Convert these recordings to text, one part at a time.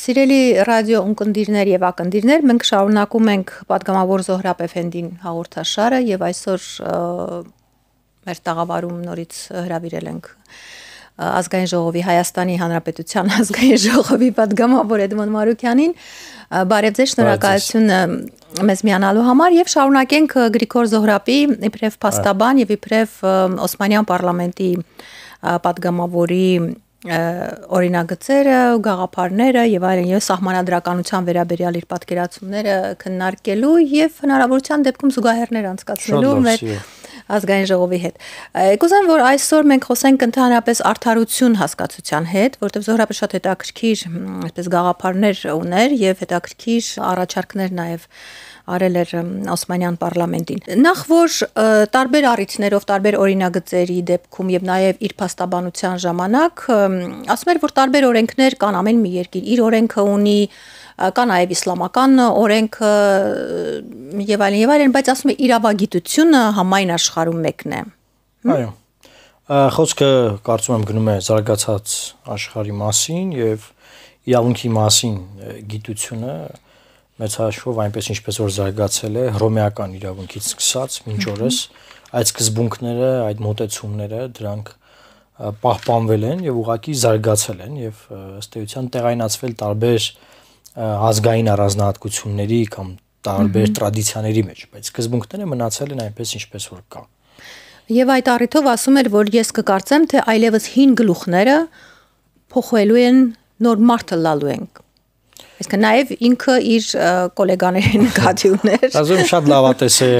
Սիրելի ռադիո ունկնդիրներ եւ ակնդիրներ, մենք շարունակում ենք պատգամավոր Զոհրաբ Էֆենդին հաղորդաշարը եւ այսօր մեր տաղավարում նորից հրավիրել ենք Ազգային ժողովի Հայաստանի Հանրապետության Ազգային ժողովի պատգամավոր Էդմոն Մարուկյանին, բարև ձեզ, շնորհակալություն մեզ միանալու համար եւ շարունակենք Գրիգոր Զոհրաբի իբրև փաստաբան եւ իբրև Օսմանյան պարլամենտի պատգամավորի օրինագծերը, գաղափարները եւ այլն եւ սահմանադրականության վերաբերյալ իր պատկերացումները քննարկելու եւ հնարավորության դեպքում զուգահեռներ անցկացնելու մեր ազգային ժողովի հետ։ Կուզեմ, որ այսօր մենք խոսենք ընդհանրապես արդարություն հասկացության հետ, որտեղ Զոհրաբը շատ հետաքրքիր այսպես գաղափարներ ուներ եւ հետաքրքիր առաջարկներ նաեւ արել էր Օսմանյան պարլամենտին։ Նախ որ տարբեր առիթներով, տարբեր օրինագծերի դեպքում եւ նաեւ իր փաստաբանության ժամանակ ասում էր, որ տարբեր օրենքներ կան ամեն մի երկիր, իր օրենքը ունի, կա նաեւ իսլամական օրենքը եւ այլն, բայց ասում է իրավագիտությունը համայն աշխարհում մեկն է։ Այո։ Խոսքը կարծում եմ գնում է զարգացած աշխարհի մասին եւ իրավունքի մասին գիտությունը մեծ հաշվով այնպես ինչպես որ զարգացել է հռոմեական իրավունքից սկսած մինչ օրս այդ սկզբունքները, այդ մոտեցումները դրանք պահպանվել են եւ ուղղակի զարգացել են եւ ըստ էության տեղայնացվել տարբեր ազգային առանձնահատկությունների կամ տարբեր տրադիցիաների մեջ, բայց սկզբունքները մնացել են այնպես ինչպես որ կա։ Եվ այդ առիթով ասում էր, որ ես կկարծեմ, թե այլևս հին գլուխները փոխվելու են, նոր մարդ լալու են։ Այսինքն նաև ինքը իր գոլեգաների նկատի ուներ։ Ասում շատ լավատես է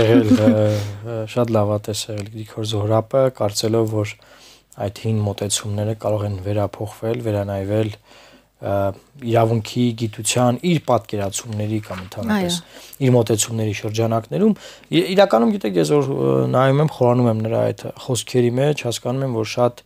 եղել Գրիգոր Զոհրաբը, կարծելով, որ այդ հին մոտեցումները կարող են վերափոխվել, վերանայվել իրավունքի գիտության իր պատկերացումների կամ ընդհանրապես իր մոտեցումների շրջանակներում։ Իրականում գիտեք, ես որ նայում եմ, խորանում եմ նրա այդ խոսքերի մեջ, հասկանում եմ, որ շատ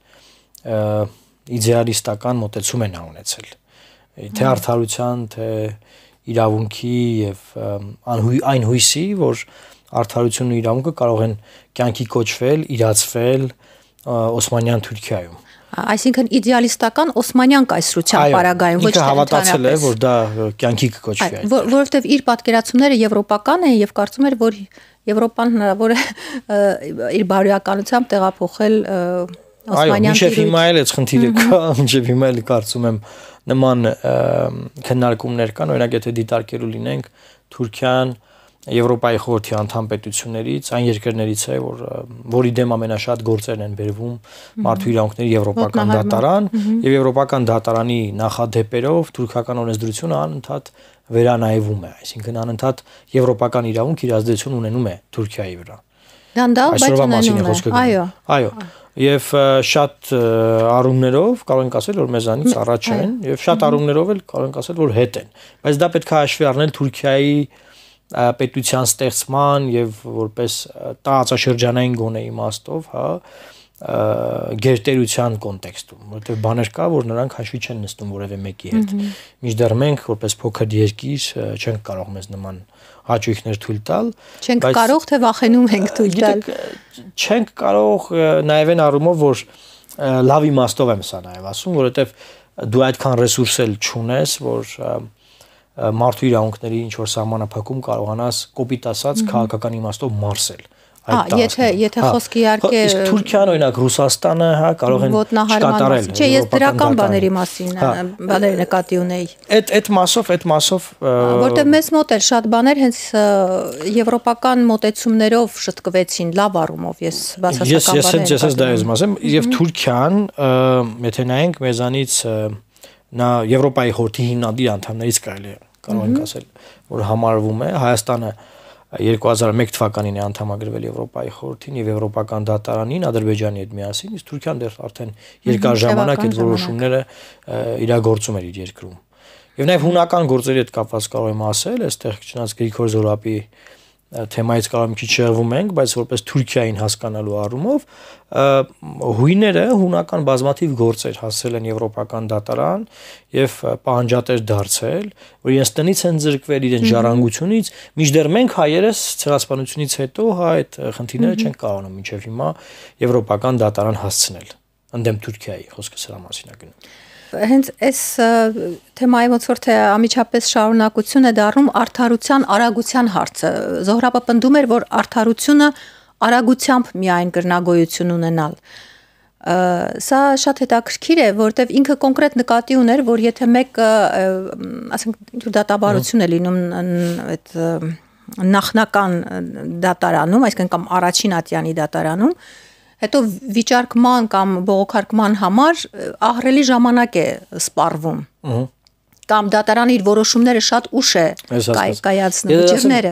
իդեալիստական մոտեցում են ունեցել։ Թե արդարության, թե իրավունքի եւ այն հույսի, որ արդարությունն ու իրավունքը կարող են կյանքի կոչվել, իրացվել Օսմանյան Թուրքիայում։ Այսինքն իդեալիստական Օսմանյան կայսրության պարագայում, ոչ թե հավատացել է, որ դա կյանքի կկոչվի այդ։ Որովհետեւ իր պատկերացումները եվրոպական են եւ կարծում էր, որ Եվրոպան հնարավոր է իր բարոյականությամբ տեղափոխել Օսմանյան Այո, մինչև հիմա էլ այդ խնդիրը կա, մինչև հիմա էլ կարծում եմ նման քննարկումներ կան, օրինակ եթե դիտարկելու լինենք Թուրքիան Եվրոպայի խորհրդի անդամ պետություններից, այն երկրներից է, որի դեմ ամենաշատ գործերն են բերվում մարդու իրավունքների Եվրոպական դատարան եւ Եվրոպական դատարանի նախադեպերով թուրքական օրենսդրությունը անընդհատ վերանայվում է, այսինքն անընդհատ եվրոպական իրավունք իր ազդեցություն ունենում է Թուրքիայի վրա։ Դանդաղ, բայց ունենում է։ Այո։ Եվ շատ առումներով կարող ենք ասել, որ մեզանից առաջ են, եւ շատ առումներով էլ կարող ենք ասել, որ հետ են։ Բայց դա պետք է հաշվի առնել Թուրքիայի պետության ստեղծման եւ որպես տարածաշրջանային գոնե իմաստով, հա, գերտերության կոնտեքստում, որովհետեւ բաներ կա, որ նրանք հաշվի չեն նստում որևէ մեկի հետ։ Մինչդեռ մենք որպես փոքր երկիր չենք կարող մեզ նման հաճույքներ թույլ տալ։ Չենք կարող, թե վախենում ենք թույլ տալ։ Չենք կարող նաեւ այն առումով, որ լավ իմաստով եմ սա նաեւ ասում, որովհետեւ դու այդքան ռեսուրս էլ չունես, որ մարդու իրավունքների ինչ որ սահմանափակում կարողանաս կոպիտ ասած քաղաքական իմաստով մարսել։ Եթե խոսքի իհարկե իսկ Թուրքիան օրինակ Ռուսաստանը, հա, կարող են չկատարել։ Չէ, ես դրական բաների մասին բաներ նկատի ունեի։ Այդ մասով որտեղ մեզ մոտ էլ շատ բաներ հենց եվրոպական մոտեցումներով շտկվեցին լավ առումով, ես բացասական բաներ։ Ես դա եմ ասեմ, եւ Թուրքիան, եթե նայենք մեզանից նա Եվրոպայի խորհրդի հիմնադիր անդամներից կարելի է կարող ենք ասել, որ համարվում է Հայաստանը 2001 թվականին է անդամագրվել Եվրոպայի խորհրդին եւ Եվրոպական դատարանին Ադրբեջանի հետ միասին, իսկ Թուրքիան դեռ արդեն երկար ժամանակ այդ որոշումները իրագործում էր իր երկրում։ Եվ նաեւ հունական գործերի հետ կապված կարող եմ ասել, այստեղ չնայած Գրիգոր Զոհրաբի թեմայից կարող եմ քիչ շեղվում ենք, բայց որպես Թուրքիային հասկանալու առումով հույները հունական բազմաթիվ գործեր հասել են Եվրոպական դատարան եւ պահանջատեր դարձել, որ իրենց տնից են զրկվել իրենց ժառանգությունից, մինչդեռ մենք հայերս ցեղասպանությունից հետո հա այդ խնդիրները չենք կարողանում մինչեւ հիմա Եվրոպական դատարան հասցնել։ Ընդդեմ Թուրքիայի խոսքը սրա մասին է գնում։ Հենց այս թեմայի ոնց որ թե ամիջապես շարունակություն է դառնում արդարության արագության հարցը։ Զոհրաբը պնդում էր, որ արդարությունը արագությամբ միայն կրնագոյություն ունենալ։ Սա շատ հետաքրքիր է, որտեվ ինքը կոնկրետ նկատի ուներ, որ եթե մեկը, ասենք, դատաբարություն է լինում այդ նախնական դատարանում, այսինքն կամ առաջին ատյանի դատարանում, հետո վիճարկման կամ բողոքարկման համար ահռելի ժամանակ է սպառվում։ Կամ դատարանը իր որոշումները շատ ուշ է կայացնում, վճիռները։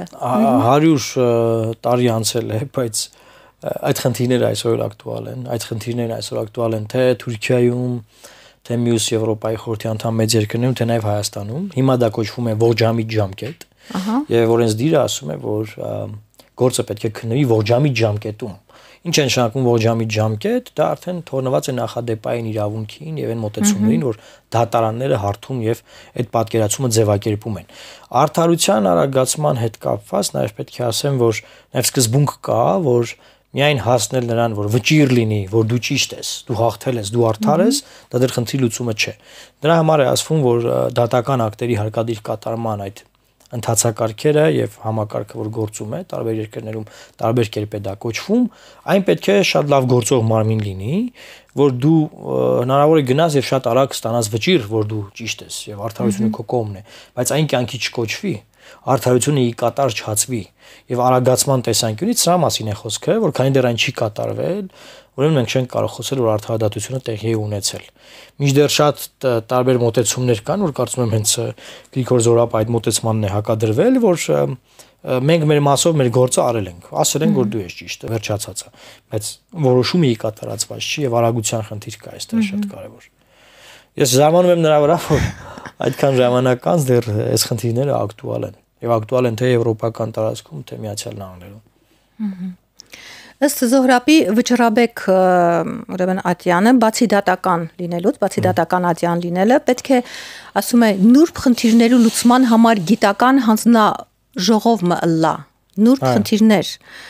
100 տարի անցել է, բայց այդ խնդիրները այսօր ակտուալ են, այդ խնդիրներն այսօր ակտուալ են թե Թուրքիայում, թե մյուս Եվրոպայի խորհրդի անդամ մեծ երկրներում, թե նաև Հայաստանում։ Հիմա դա կոչվում է ողջամիտ ժամկետ։ Եվ օրենսդիրը ասում է, որ գործը պետք է քննվի ողջամիտ ժամկետում։ Ինչ է նշանակում ողջամիտ ժամկետ, դա արդեն թողնված է նախադեպային իրավունքին եւ այն մոտեցումներին, որ դատարանները հարթում եւ այդ պատկերացումը ձևակերպում են։ Արդարության արագացման հետ կապված նաեւ պետք է ասեմ, որ նաեւ սկզբունք կա, որ միայն հասնել նրան, որ վճիռ լինի, որ դու ճիշտ ես, դու հաղթել ես, դու արդար ես, դա դեռ խնդրի լուծումը չէ։ Դրա համար է ասվում, որ դատական ակտերի հարկադիր կատարման այդ ընթացակարգերը եւ համակարգը, որ գործում է տարբեր երկրներում տարբեր կերպ է դա կոչվում, այն պետք է շատ լավ գործող մարմին լինի, որ դու հնարավոր է գնաս եւ շատ արագ ստանաս վճիռ, որ դու ճիշտ ես եւ արդարությունը քո կողմն է, բայց այն կյանքի չկոչվի, արդարությունը ի կատար չհացվի եւ արագացման տեսանկյունից սա մասին է խոսքը, որ քանի դեռ այն չի կատարվել, ուրեմն մենք չենք կարող խոսել, որ արդարադատությունը տեղի է ունեցել։ Մինչդեռ շատ տարբեր մոտեցումներ կան, որ կարծում եմ հենց Գրիգոր Զոհրաբը այդ մոտեցմանն է հակադրվել, որ մենք մեր մասով մեր գործը արել ենք, ասել ենք, որ դու ես ճիշտը, վերջացածը, բայց որոշումը ի կատարածված չի եւ արագության խնդիր կա այստեղ շատ կարեւոր։ Ես զարմանում եմ նրա վրա, որ այդքան ժամանակ անց դեռ այս խնդիրները ակտուալ են եւ ակտուալ են թե եվրոպական տարածքում, թե Միացյալ Նահանգներում։ Ըստ Զոհրաբի վճռաբեկ ուրեմն ատյանը բացի դատական լինելուց, բացի դատական ատյան լինելը, պետք է, ասում է, նուրբ խնդիրների լուծման համար գիտական հանձնաժողով մըլլա, նուրբ խնդիրներ,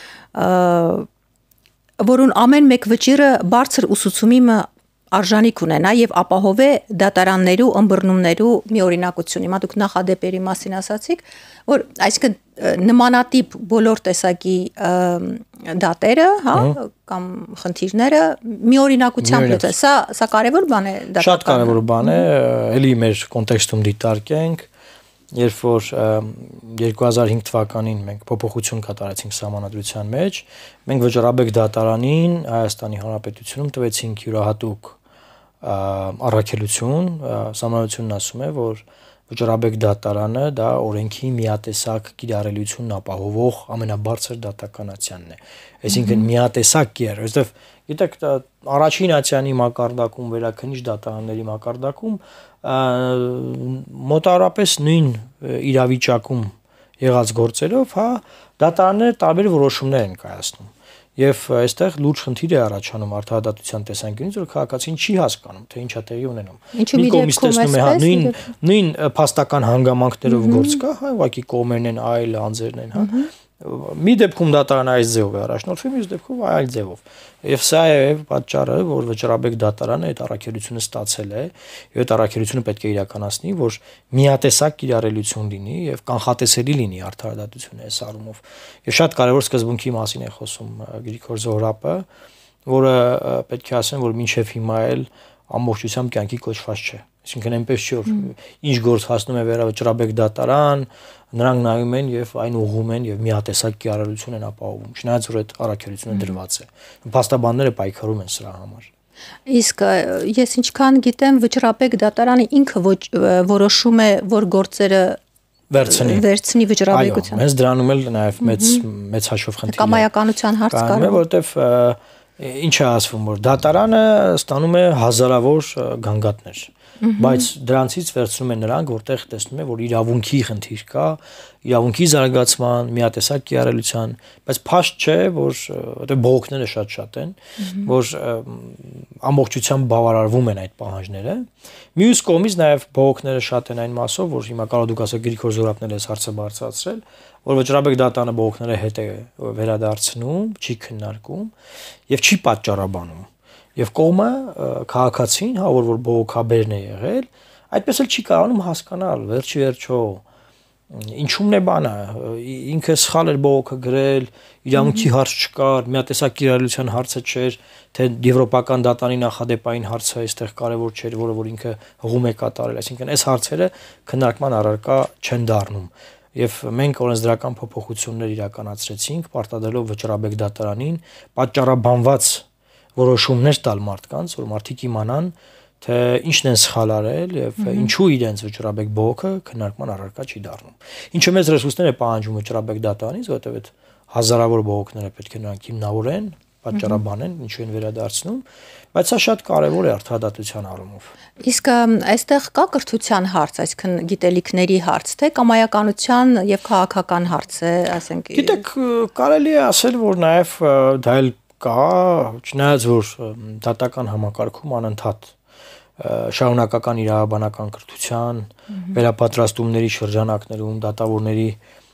որուն ամեն մեկ վճիռը բարձր ուսուցումի արժանիք ունենա եւ ապահովե դատարաններու ըմբռնումներու մի օրինակություն։ Հիմա դուք նախադեպերի մասին ասացիք, որ այսինքն նմանատիպ բոլոր տեսակի դատերը, հա, կամ խնդիրները մի օրինակությամբ լուծել։ Սա կարևոր բան է դատական։ Շատ կարևոր բան է, ելի մեր կոնտեքստում դիտարկենք, երբ որ 2005 թվականին մենք փոփոխություն կատարեցինք սահմանադրության մեջ, մենք վճռաբեկ դատարանին Հայաստանի Հանրապետությունում տվեցինք յուրահատուկ առաքելություն, սահմանադրությունն ասում է, որ վճռաբեկ դատարանը դա օրենքի միատեսակ կիրառելիությունն ապահովող ամենաբարձր դատական ատյանն է։ Այսինքն միատեսակ կիրառ, որովհետև գիտեք, առաջին ատյանի մակարդակում, վերաքննիչ դատարանների մակարդակում մոտավորապես նույն իրավիճակում եղած գործերով, հա, դատարանները տարբեր որոշումներ են կայացնում։ Եվ այստեղ լուրջ խնդիր է առաջանում արդարադատության տեսանկյունից, որ քաղաքացին չի հասկանում, թե ինչ է տեղի ունենում։ Մի կողմից տեսնում է, հա, նույն փաստական հանգամանքներով գործ կա, հա, ուղղակի կողմերն են, այլ անձերն են, հա։ Մի դեպքում դատարանը այս ձևով է առաջնորդվում, մյուս դեպքում այլ ձևով։ Եվ սա է պատճառը, որ վճռաբեկ դատարանը այդ առաքելությունը ստացել է, եւ այդ առաքելությունը պետք է իրականացնի, որ միատեսակ կիրառելիություն լինի եւ կանխատեսելի լինի արդարադատությունը այս առումով։ Եվ շատ կարեւոր սկզբունքի մասին է խոսում Գրիգոր Զոհրաբը, որը պետք է ասեմ, որ մինչեւ հիմա էլ ամբողջությամբ կյանքի կոչված չէ։ Այսինքն այնպես չի, որ ինչ գործ հասնում է վերավճռաբեկ դատարան, նրանք նայում են եւ այն ուղղում են եւ միատեսակ կիրառելիություն են ապահովում, չնայած որ այդ առաքելությունը դրված է։ Փաստաբանները պայքարում են սրա համար։ Իսկ ես ինչքան գիտեմ, վճռաբեկ դատարանը ինքը որոշում է, որ գործերը վերցնի վճռաբեկության։ Հենց դրանում էլ նաեւ մեծ հաշվով խնդիր է։ Կամայականության հարց կա, որովհետեւ ինչ է ասվում, որ դատարանը ստանում է հազարավոր գանգատներ, բայց դրանցից վերցնում են նրանք, որտեղ տեսնում են, որ իրավունքի խնդիր կա, իրավունքի զարգացման, միատեսակ կիրառելիության, բայց փաստ չէ, որ որտեղ բողոքները շատ են, որ ամբողջությամբ բավարարվում են այդ պահանջները։ Մյուս կողմից նաև բողոքները շատ են այն մասով, որ հիմա կարող դուք ասեք Գրիգոր Զոհրաբն էլ այս հարցը բարձրացրել, որ վճռաբեկ դատարանը բողոքները հետ է վերադարձնում, չի քննարկում եւ չի պատճառաբանում։ եւ կողմը քաղաքացին, հա, որ բողոքաբերն է եղել, այդպես էլ չի կարողանում հասկանալ վերջի ինչումն է բանը, ինքը սխալ էր բողոքը գրել, իրավունքի հարց չկար, միատեսակ իրարության հարցը չէր, թե եվրոպական դատանի նախադեպային հարցը այստեղ կարևոր չէր, որ ինքը հղում է կատարել, այսինքն այս հարցերը քննարկման առարկա չեն դառնում։ Եվ մենք օրենսդրական փոփոխություններ իրականացրեցինք, պարտադրելով Վճռաբեկ դատարանին պատճառաբանված որոշումներ տալ մարդկանց, որ մարդիկ իմանան, թե ինչն են սխալ արել եւ ինչու իրենց Վճռաբեկ բողոքը քննարկման առարկա չի դառնում։ Ինչը մեծ ռեսուրսներ է պահանջում Վճռաբեկ դատարանից, որովհետեւ այդ հազարավոր բողոքները պետք է նրանք հիմնավորեն, պատճառաբանեն, ինչու են վերադարձնում, բայց սա շատ կարեւոր է արդարադատության առումով։ Իսկ այստեղ կա կրթության հարց, այսինքն գիտելիքների հարց, թե կամայականության եւ քաղաքական հարց է, ասենք։ Գիտեք, կարելի է ասել, որ նաեւ դա էլ կա, չնայած որ դատական համակարգում անընդհատ շարունակական իրավաբանական կրթության, վերապատրաստումների շրջանակներում դատավորների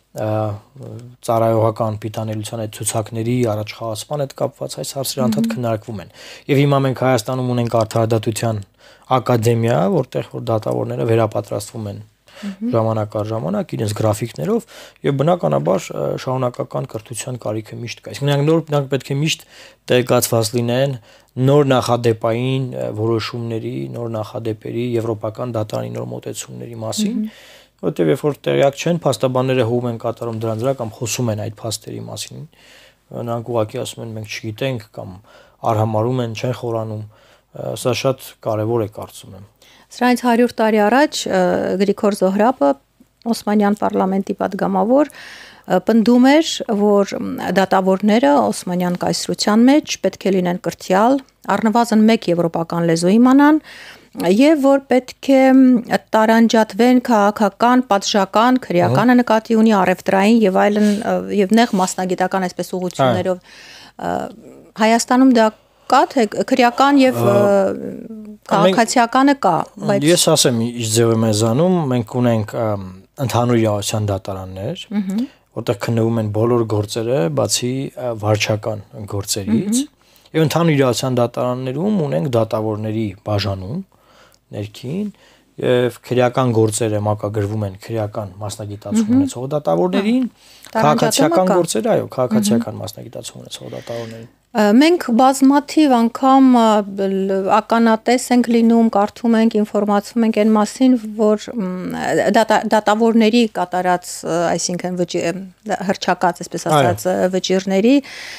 ծառայողական պիտանելիության այդ ցուցակների առաջխաղացման հետ կապված այս հարցերը անդադ քննարկվում են։ Եվ հիմա մենք Հայաստանում ունենք արդարադատության ակադեմիա, որտեղ որ դատավորները վերապատրաստվում են ժամանակ առ ժամանակ իրենց գրաֆիկներով եւ բնականաբար շարունակական կրթության կարիքը միշտ կա։ Իսկ նրանք պետք է միշտ տեղեկացված լինեն նոր նախադեպային որոշումների, նոր նախադեպերի, եվրոպական դատարանի նոր մոտեցումների մասին, որտեղ երբ որ տեղյակ չեն, փաստաբանները հում են կատարում դրանց վրա կամ խոսում են այդ փաստերի մասին, նրանք ուղղակի ասում են մենք չգիտենք կամ արհամարհում են, չեն խորանում, սա շատ կարևոր է կարծում եմ։ Սրանից 100 տարի առաջ Գրիգոր Զոհրաբը, Օսմանյան պարլամենտի падգամավոր, պնդում էր, որ դատավորները Օսմանյան կայսրության մեջ պետք է լինեն կրթյալ, առնվազն 1 եվրոպական լեզու իմանան եւ որ պետք է տարանջատվեն քաղաքական, պատժական, քրեականը նկատի ունի առևտրային եւ այլն եւ նեղ մասնագիտական այսպես ուղղություններով Հայաստանում դա կա թե քրեական եւ քաղաքացիականը կա, բայց ես ասեմ ինչ ձև եմ զանում, մենք ունենք ընդհանուր իրավասության դատարաններ, որտեղ քննվում են բոլոր գործերը, բացի վարչական գործերից, եւ ընդհանուր իրավասության դատարաններում ունենք դատավորների բաժանում ներքին եւ քրեական գործերը մակագրվում են քրեական մասնագիտացում ունեցող դատավորներին, քաղաքացիական գործերը, այո, քաղաքացիական մասնագիտացում ունեցող դատավորներին։ Մենք բազմաթիվ անգամ ականատես ենք լինում, կարդում ենք, ինֆորմացվում ենք այն մասին, որ դատավորների կատարած, այսինքն հռչակած, այսպես ասած, վճիռների,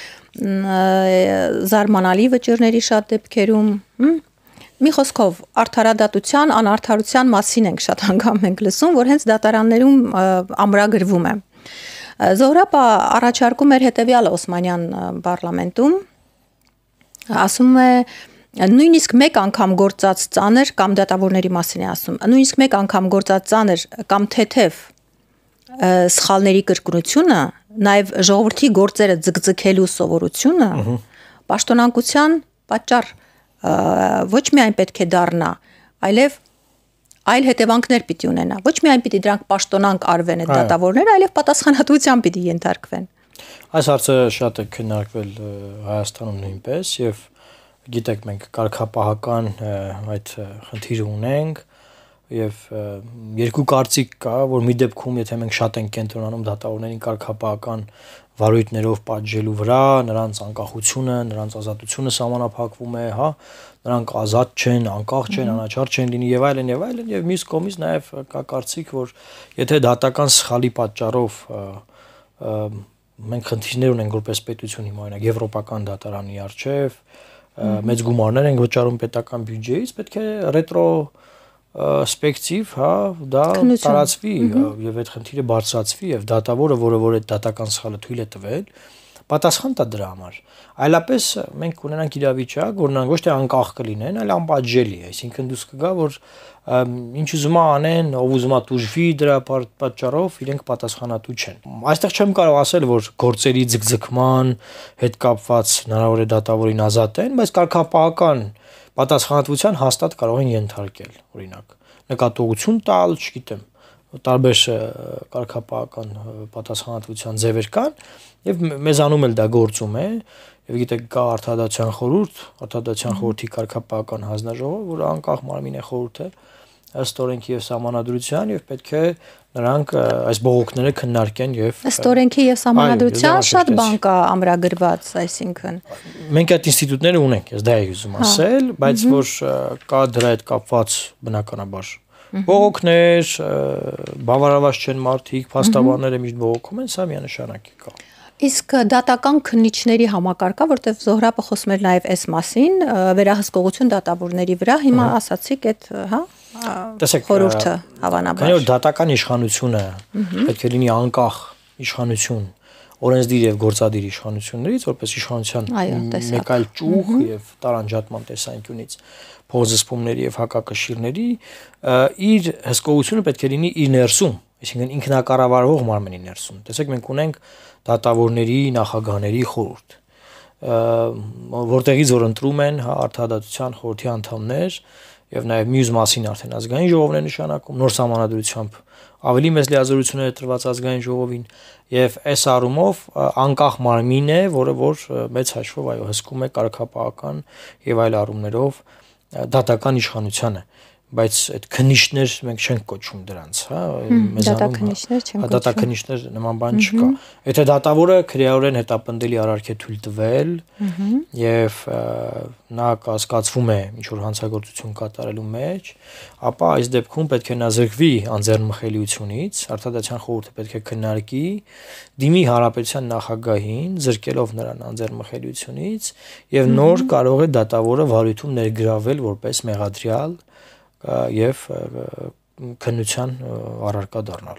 զարմանալի վճիռների շատ դեպքերում, մի խոսքով արդարադատության, անարդարության մասին ենք շատ անգամ ենք լսում, որ հենց դատարաններում ամրագրվում է։ Զոհրաբը առաջարկում էր հետևյալը Օսմանյան պարլամենտում, ասում է նույնիսկ մեկ անգամ գործած ծանր կամ դատավորների մասին է ասում, նույնիսկ մեկ անգամ գործած ծանր կամ թեթև սխալների կրկնությունը, նաև ժողովրդի գործերը ձգձգելու սովորությունը պաշտոնանկության պատճառ ոչ միայն պետք է դառնա, այլև այլ հետևանքներ պիտի ունենա։ Ոչ միայն պիտի դրանք պաշտոնանկ արվեն այդ դատավորները, այլև պատասխանատվության պիտի ենթարկվեն։ Այս հարցը շատ է քննարկվել Հայաստանում նույնպես եւ գիտեք մենք կարգապահական այդ խնդիրը ունենք եւ երկու կարծիք կա, որ մի դեպքում եթե մենք շատ ենք կենտրոնանում դատավորներին կարգապահական վարույթներով պատժելու վրա, նրանց անկախությունը, նրանց ազատությունը սահմանափակվում է, հա, նրանք ազատ չեն, անկախ չեն, անաչառ չեն լինի եւ այլն եւ մյուս կողմից նաեւ կա կարծիք, որ եթե դատական սխալի պատճառով մենք խնդիրներ ունենք որպես պետություն հիմա օրինակ եվրոպական դատարանի արչեւ մեծ գումարներ ենք վճարում պետական բյուջեից, պետք է ռետրո սպեկտիվ, հա, դա տարածվի եւ այդ խնդիրը բարձրացվի եւ դատավորը, որը այդ դատական սխալը թույլ է տվել, պատասխան տա դրա համար։ Այլապես մենք ունենանք իրավիճակ, որ նրանք ոչ թե անկախ կլինեն, այլ անպատժելի, այսինքն դուս կգա, որ ինչ ուզում անեն, ով ուզում տուժվի դրա պատճառով, իրենք պատասխանատու չեն։ Այստեղ չեմ կարող ասել, որ գործերի ձգձգման հետ կապված հնարավոր է դատավորին ազատեն, բայց կարգապահական պատասխանատվության հաստատ կարող են ենթարկել, օրինակ, նկատողություն տալ, չգիտեմ, տարբեր կարգապահական պատասխանատվության ձևեր կան եւ մեզանում էլ դա գործում է Եվ գիտեք կա արտադրության խորհրդի կարգապահական հանձնաժողով, որը անկախ մարմին է խորհուրդ է ըստ օրենքի եւ սահմանադրության եւ պետք է նրանք այս բողոքները քննարկեն եւ ըստ օրենքի եւ սահմանադրության շատ բան կա ամրագրված, այսինքն մենք այդ ինստիտուտները ունենք, ես դա եմ ուզում ասել, բայց որ կա դրա հետ կապված բնականաբար բողոքներ, բավարարված չեն մարդիկ, փաստաբանները միշտ բողոքում են, սա միանշանակ է կա։ Իսկ դատական քննիչների համակարգը, որտեղ Զոհրաբը խոսում էր նաև այս մասին, վերահսկողություն դատավորների վրա, հիմա ասացիք այդ, խորհուրդը հավանաբար։ Քանի որ դատական իշխանությունը պետք է լինի անկախ իշխանություն, օրենսդիր եւ գործադիր իշխանություններից, որպես իշխանության մեկ այլ ճյուղ եւ տարանջատման տեսանկյունից փոխզսպումների եւ հակակշիռների, իր հսկողությունը պետք է լինի իր ներսում, այսինքն ինքնակառավարվող մարմնի ներսում։ Տեսեք, մենք ունենք դատավորների նախագահների խորհուրդ, որտեղից որ ընտրում են արդարադատության խորհրդի անդամներ եւ նաեւ մյուս մասին արդեն ազգային ժողովն է նշանակում, նոր սահմանադրությամբ ավելի մեծ լիազորություններ է տրված ազգային ժողովին եւ այս առումով անկախ մարմին է, որը որ մեծ հաշվով այո հսկում է կարգապահական եւ այլ առումներով դատական իշխանությանը, բայց այդ քննիչներ մենք չենք կոչում դրանց, հա, մեզանում դատաքննիչներ նման բան չկա։ Եթե դատավորը քրեորեն հետապնդելի արարք է թույլ տվել եւ նա կասկածվում է ինչ որ հանցագործություն կատարելու մեջ, ապա այս դեպքում պետք է նա զրկվի անձեռնմխելիությունից, արտադրության խորհուրդը պետք է քննարկի, դիմի հանրապետության նախագահին, զրկելով նրան անձեռնմխելիությունից եւ նոր կարող է դատավորը վարույթում ներգրավել որպես մեղադրյալ եւ քննության առարկա դառնալ։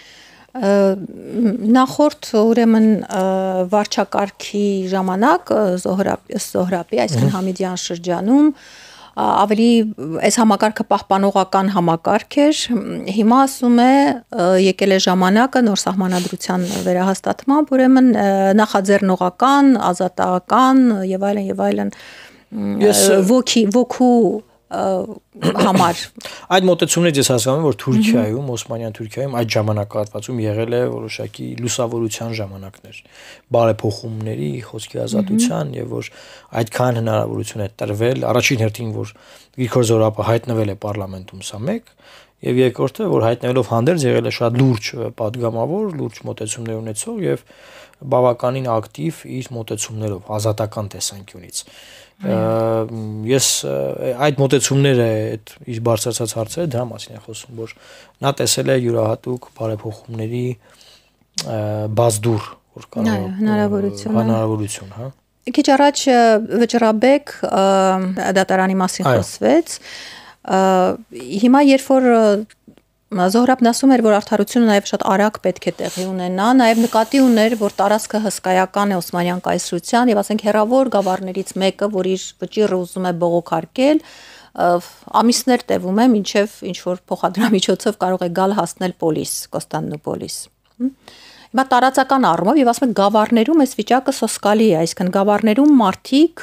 Նախորդ ուրեմն վարչակարգի ժամանակ Զոհրաբի, այսինքն Համիդյան շրջանում ավելի այս համակարգը պահպանողական համակարգ էր, հիմա ասում է եկել է ժամանակը նոր սահմանադրության վերահաստատմամբ, ուրեմն նախաձեռնողական, ազատական եւ այլն ոգու համար այդ մոտեցումներից ես հասկանում եմ, որ Թուրքիայում, Օսմանյան Թուրքիայում այդ ժամանակահատվածում եղել է որոշակի լուսավորության ժամանակներ, բարեփոխումների, խոսքի ազատության եւ որ այդքան հնարավորություն է տրվել, առաջին հերթին որ Գրիգոր Զոհրաբը հայտնվել է պարլամենտում, սա մեկ, եւ երկրորդը որ հայտնվելով հանդերձ եղել է շատ լուրջ падգամավոր, լուրջ մոտեցումներ ունեցող եւ բավականին ակտիվ իր մոտեցումներով ազատական տեսանկյունից։ Ես այդ մոտեցումները այդ իր բարձրացած հարցերը դրա մասին եմ խոսում, որ նա տեսել է յուրահատուկ բարեփոխումների բազդուր, որ կարող հնարավորություն, հա։ Քիչ առաջ Վճռաբեկ դատարանի մասին խոսվեց, հիմա երբ որ Զոհրաբն ասում էր, որ արդարությունը նաև շատ արագ պետք է տեղի ունենա, նաև նկատի ուներ, որ տարածքը հսկայական է Օսմանյան կայսրության եւ ասենք հերավոր գավառներից մեկը, որ իր վճիռը ուզում է բողոքարկել, ամիսներ տևում է, մինչեւ ինչ որ փոխադրամիջոցով կարող է գալ հասնել պոլիս, Կոստանդնուպոլիս։ Հիմա տարածական առումով եւ ասում եք գավառներում այս վիճակը սոսկալի է, այսինքն գավառներում մարդիկ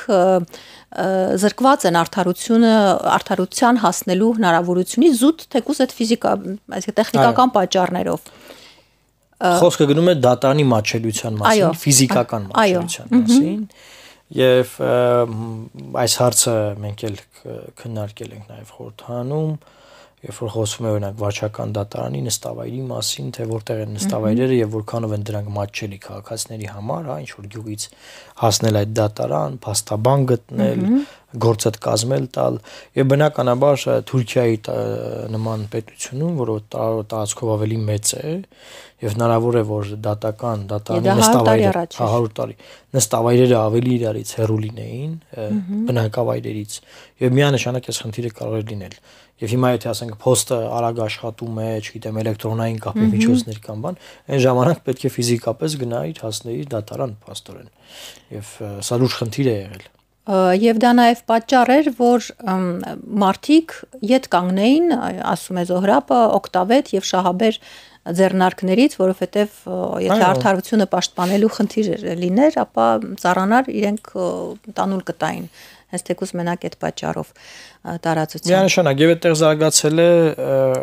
զրկված են արդարության հասնելու հնարավորությունից զուտ թեկուզ այդ այսինքն տեխնիկական պատճառներով։ Խոսքը գնում է դատարանի մատչելիության մասին, ֆիզիկական մատչելիության մասին, եւ այս հարցը մենք էլ քննարկել ենք նաեւ խորհրդանում, երբ որ խոսվում է օրինակ վարչական դատարանի նստավայրի մասին, թե որտեղ են նստավայրերը եւ որքանով են դրանք մատչելի քաղաքացիների համար, հա, ինչ որ գյուղից հասնել այդ դատարան, փաստաբան գտնել, գործը կազմել տալ եւ բնականաբար Թուրքիայի նման պետությունում, որը տարածքով ավելի մեծ է եւ հնարավոր է որ դատարանի նստավայրը 100 տարի նստավայրերը ավելի իրարից հեռու լինեին բնակավայրերից եւ միանշանակ այս խնդիրը կարող է լինել եւ հիմա եթե ասենք փոստը արագ աշխատում է, չգիտեմ, էլեկտրոնային կապի միջոցներ կամ բան, այն ժամանակ պետք է ֆիզիկապես գնայիր հասնեիր դատարան փաստորեն եւ սա լուրջ խնդիր է եղել։ Եվ դա նաև պատճառ էր, որ մարդիկ ետ կանգնեին, ասում է Զոհրաբը, օկտավետ եւ շահաբեր ձեռնարկներից, որովհետեւ եթե արդարությունը պաշտպանելու խնդիր լիներ, ապա ծառանար իրենք տանուլ կտային, հենց թեկուզ մենակ այդ պատճառով տարածության։ Միանշանակ եւ այդտեղ զարգացել է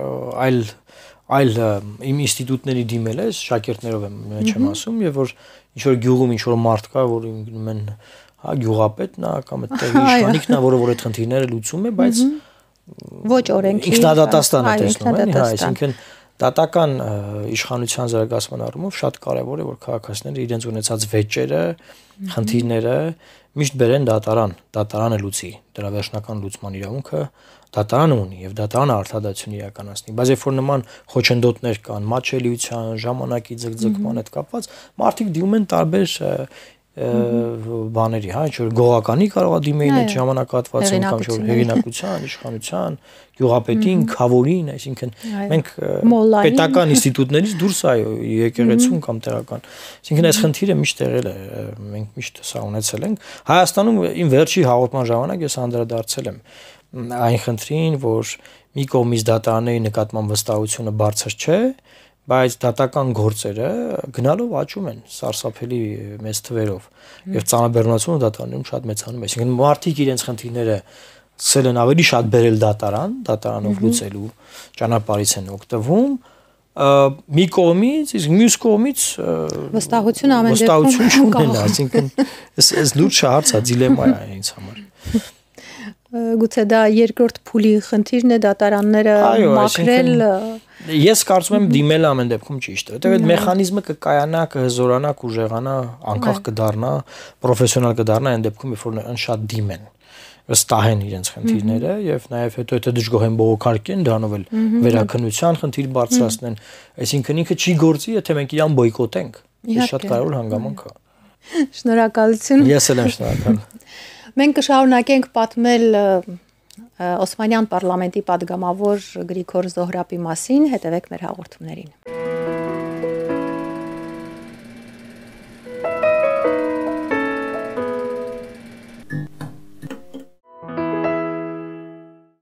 այլ իմ ինստիտուտների դիմել է, շակերտներով եմ ասում, եւ որ ինչ որ գյուղում ինչ որ մարդ կա, որ գնում են, հա, գյուղապետն է կամ այդտեղի իշխանիկն է, որը որ այդ խնդիրները լուծում է, բայց ոչ օրենքի ինքնադատաստան է տեսնում, էլի, հա, այսինքն դատական իշխանության զարգացման առումով շատ կարևոր է, որ քաղաքացիները իրենց ունեցած վեճերը, խնդիրները միշտ բերեն դատարան, դատարանը լուծի, դրա վերջնական լուծման իրավունքը դատարանը ունի եւ դատարանը արտադատություն իրականացնի, բայց երբ որ նման խոչընդոտներ կան, մատչելիության, ժամանակի ձգձգման հետ կապված, մարդիկ դիմում են տարբեր բաների, հա, ինչ որ գողականի կարող է դիմեին այդ ժամանակահատվածում կամ ինչ որ հեղինակության, իշխանության, գյուղապետին, խավորին, այսինքն մենք պետական ինստիտուտներից դուրս եկեղեցուն կամ տեղական, այսինքն այս խնդիրը միշտ եղել է, մենք միշտ սա ունեցել ենք։ Հայաստանում իմ վերջի հաղորդման ժամանակ ես անդրադարձել եմ այն խնդրին, որ մի կողմից դատարանների նկատմամբ վստահությունը բարձր չէ, բայց դատական գործերը գնալով աճում են սարսափելի մեծ թվերով եւ ծանրաբեռնությունը դատարաններում շատ մեծանում է, այսինքն մարդիկ իրենց խնդիրները սկսել են ավելի շատ բերել դատարանով լուծելու ճանապարհից են օգտվում մի կողմից, իսկ մյուս կողմից վստահություն ամեն դեպքում չունեն, այսինքն այս լուրջ հարց է, դիլեմա է ինձ համար։ Գուցե դա երկրորդ փուլի խնդիրն է դատարանները մաքրել։ Ես կարծում եմ դիմել ամեն դեպքում ճիշտ է, որտեղ այդ մեխանիզմը կկայանա, կհզորանա, կուժեղանա, անկախ կդառնա, պրոֆեսիոնալ կդառնա այն դեպքում, երբ որ շատ դիմեն, վստահեն իրենց խնդիրները եւ նաեւ հետո եթե դժգոհ են բողոքարկեն, դրանով էլ վերաքննության խնդիր բարձրացնեն, այսինքն ինքը չի գործի, եթե մենք իրան բոյկոտենք։ Դա շատ կարևոր հանգամանք է։ Շնորհակալություն։ Ես էլ եմ շնորհակալ։ Մենք կշարունակենք պատմել Օսմանյան պարլամենտի падգամավոր Գրիգոր Զոհրաբի մասին, հետևեք մեր հաղորդումներին։